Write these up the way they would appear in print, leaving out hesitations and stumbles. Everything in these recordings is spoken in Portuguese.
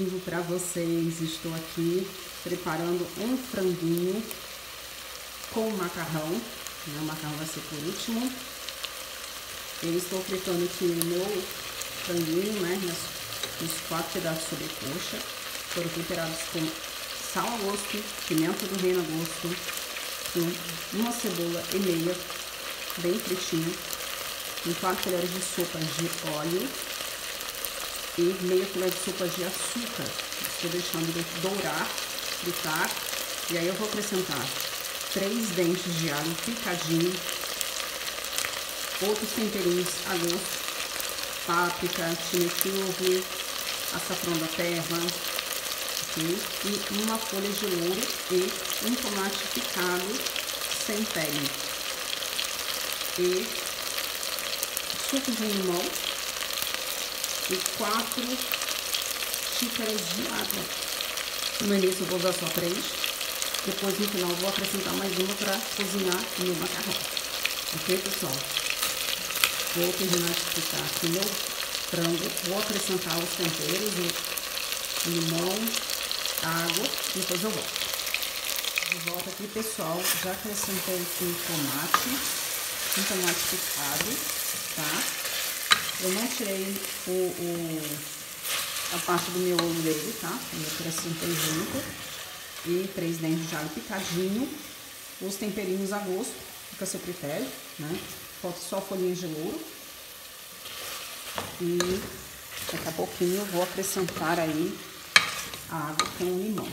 vivo para vocês. Estou aqui preparando um franguinho com macarrão, né? O macarrão vai ser por último. Eu estou fritando aqui o meu franguinho, né? Nos 4 pedaços de sobrecoxa. Foram temperados com sal a gosto, pimenta do reino a gosto, com uma cebola e meia, bem fritinho, com 4 colheres de sopa de óleo e meia colher de sopa de açúcar. Estou deixando ele dourar, fritar, e aí eu vou acrescentar 3 dentes de alho picadinho, outros temperinhos a gosto, páprica, chimichurri, açafrão da terra, okay? E uma folha de louro e um tomate picado sem pele, e suco de limão e 4 xícaras de água. No início eu vou usar só 3, depois no final eu vou acrescentar mais uma para cozinhar o meu macarrão. Ok, pessoal? Vou terminar de fritar aqui meu frango, vou acrescentar os temperos, o limão, água, e depois eu volto. De volta aqui, pessoal, já acrescentei aqui um tomate picado, tá? Eu não tirei a parte do miolo dele, tá? Eu acrescentei junto. E 3 dentes de alho picadinho. Os temperinhos a gosto, fica a seu critério, né? Falta só folhinhas de louro. E daqui a pouquinho eu vou acrescentar aí a água com o limão.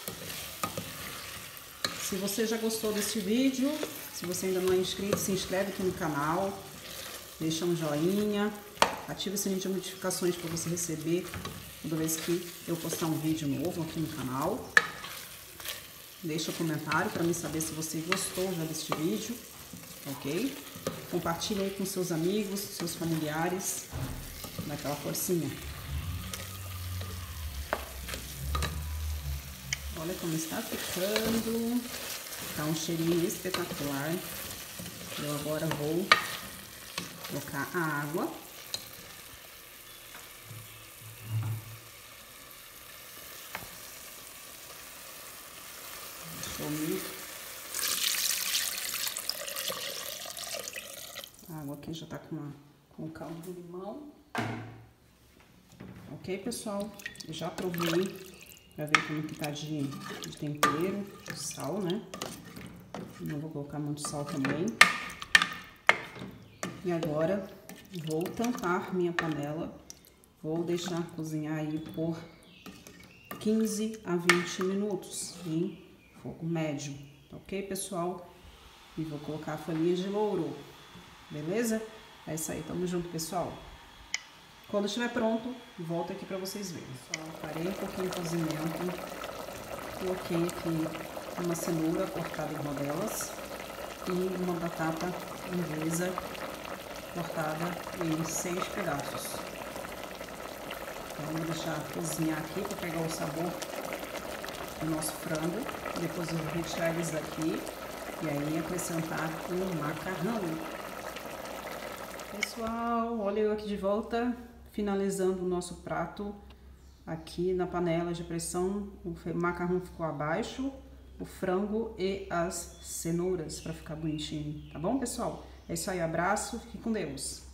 Se você já gostou desse vídeo, se você ainda não é inscrito, se inscreve aqui no canal, deixa um joinha, ativa o sininho de notificações para você receber toda vez que eu postar um vídeo novo aqui no canal. Deixa um comentário para mim saber se você gostou já deste vídeo, ok? Compartilha aí com seus amigos, seus familiares, daquela forcinha. Olha como está ficando, tá um cheirinho espetacular. Eu agora vou colocar a água. A água aqui já tá com o caldo do limão. Ok, pessoal? Eu já provei pra ver como que tá de tempero, sal, né? Não vou colocar muito sal também. E agora vou tampar minha panela. Vou deixar cozinhar aí por 15 a 20 minutos em fogo médio, ok, pessoal? E vou colocar a folhinha de louro, beleza? É isso aí, tamo junto, pessoal. Quando estiver pronto, volto aqui pra vocês verem. Pessoal, parei um pouquinho o cozimento, coloquei aqui uma cenoura cortada em rodelas e uma batata inglesa cortada em 6 pedaços. Então, vou deixar cozinhar aqui para pegar o sabor do nosso frango. Depois eu vou retirar eles daqui e aí acrescentar o macarrão. Pessoal, olha eu aqui de volta, finalizando o nosso prato aqui na panela de pressão. O macarrão ficou abaixo, o frango e as cenouras para ficar bonitinho, tá bom, pessoal? É isso aí, abraço, fique com Deus.